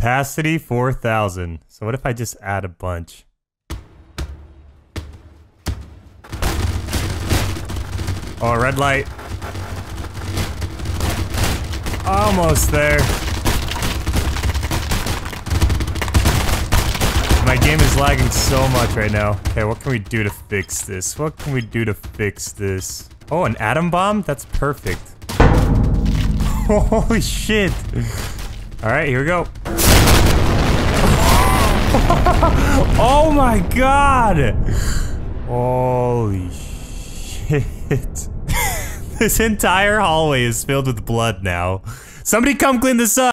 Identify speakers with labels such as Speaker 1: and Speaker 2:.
Speaker 1: Capacity 4,000. So what if I just add a bunch? Oh, red light. Almost there. My game is lagging so much right now. Okay, what can we do to fix this? What can we do to fix this? Oh, an atom bomb? That's perfect. Holy shit. Alright, here we go. Oh my god! Holy shit. This entire hallway is filled with blood now. Somebody come clean this up!